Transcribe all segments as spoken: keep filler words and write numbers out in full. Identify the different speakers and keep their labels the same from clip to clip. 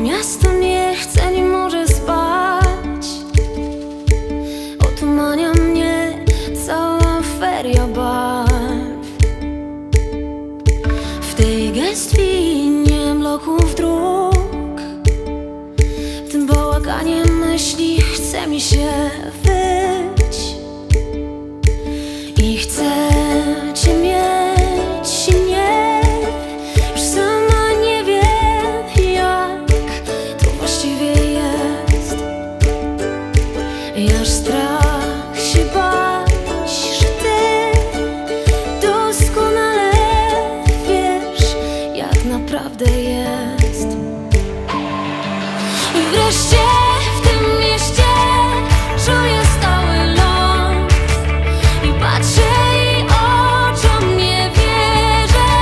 Speaker 1: Miasto nie chce, nie może spać. Otumania mnie cała feria barw. W tej gęstwinie bloków dróg, w tym bałaganie myśli chce mi się wyć. I chcę cię mieć i mnie. Już sama nie wiem, jak to właściwie jest. I aż strach się bać, że ty doskonale wiesz, jak naprawdę jest. I wreszcie w tym mieście czuję stały ląd. I patrzę i oczom nie wierzę.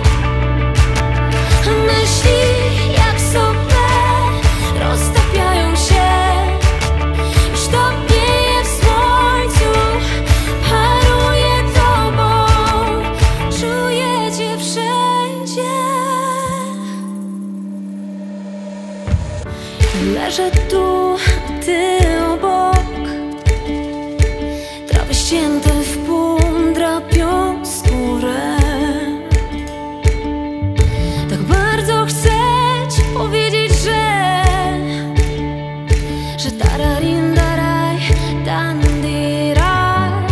Speaker 1: Myśli jak sople roztapiają się. Już topnieje w słońcu, paruje tobą. Czuję cię wszędzie. Leżę tu, a ty obok. Trawy ścięte w pół drapią skórę. Tak bardzo chcę ci powiedzieć, że Że tararindaraj, dandiraj.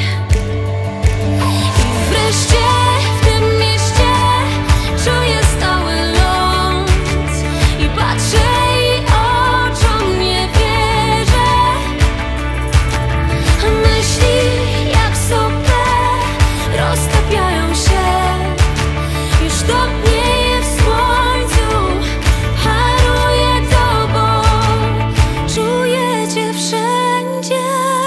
Speaker 1: I wreszcie w tym mieście czuję stały ląd. I patrzę i oczom nie wierzę. Myśli jak sople roztapiają się. Już topnieje w słońcu, paruje tobą. Czuję cię wszędzie.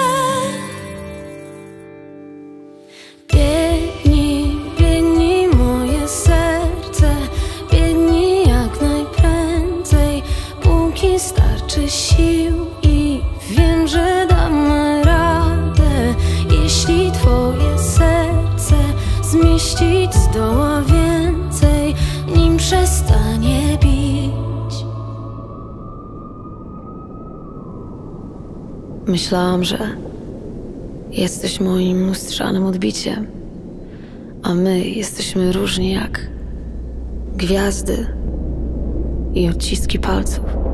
Speaker 1: Biegnij, biegnij moje serce. Biegnij jak najprędzej, póki starczy sił. I wiem, że damy radę, jeśli twoje serce zmieścić zdoła więcej, nim przestanie bić. Myślałam, że jesteś moim lustrzanym odbiciem, a my jesteśmy różni jak gwiazdy i odciski palców.